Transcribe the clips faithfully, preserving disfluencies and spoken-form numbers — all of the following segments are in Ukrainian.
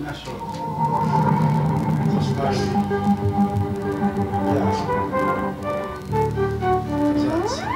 нашу зоставили для взяться.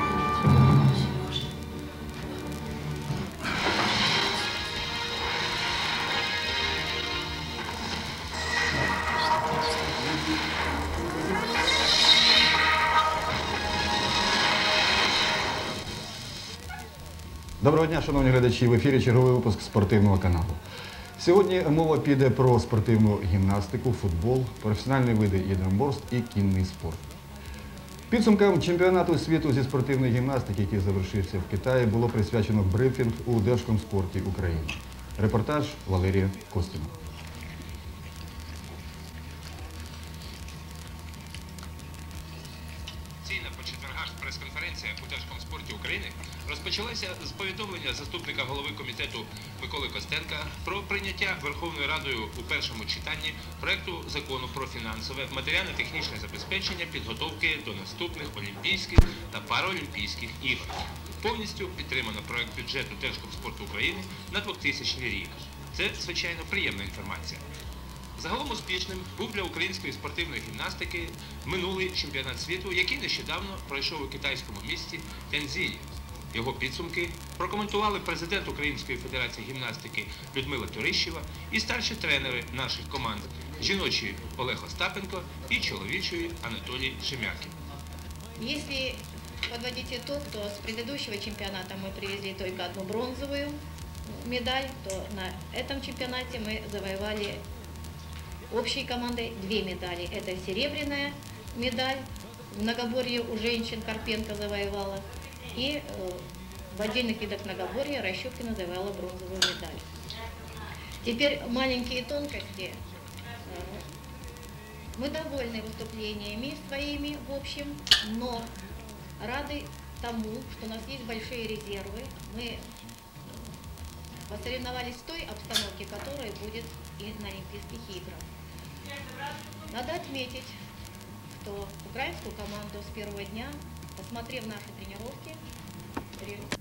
Доброго дня, шановні глядачі! В ефірі черговий випуск спортивного каналу. Сьогодні мова піде про спортивну гімнастику, футбол, професіональні види єдиноборств і кінний спорт. Підсумкам чемпіонату світу зі спортивної гімнастики, який завершився в Китаї, було присвячено брифінг у Держкомспорті України. Репортаж Валерія Костіна. По четвергах прес-конференція у Держкомспорті України розпочалася з повідомлення заступника голови комітету Миколи Костенка про прийняття Верховною Радою у першому читанні проекту закону про фінансове матеріально-технічне забезпечення підготовки до наступних Олімпійських та Параолімпійських ігор. Повністю підтримано проект бюджету Держкомспорту України на двохтисячний рік. Це, звичайно, приємна інформація. Загалом успішним був для української спортивної гімнастики минулий чемпіонат світу, який нещодавно пройшов у китайському місті Тяньцзіні. Його підсумки прокоментували президент Української федерації гімнастики Людмила Турищева і старші тренери наших команд жіночої Олег Остапенко і чоловічої Анатолій Шемякін. Если подводить итог, то с предыдущего чемпионата мы привезли только одну бронзовую медаль, то на этом чемпионате мы завоевали общей командой две медали. Это серебряная медаль, в многоборье у женщин Карпенко завоевала, и э, в отдельных видах многоборья Рощупкина завоевала бронзовую медаль. Теперь маленькие тонкости. Мы довольны выступлениями своими в общем, но рады тому, что у нас есть большие резервы. Мы посоревновались в той обстановке, которая будет и на Олимпийских играх. Надо отметить, что украинскую команду с первого дня, посмотрев наши тренировки,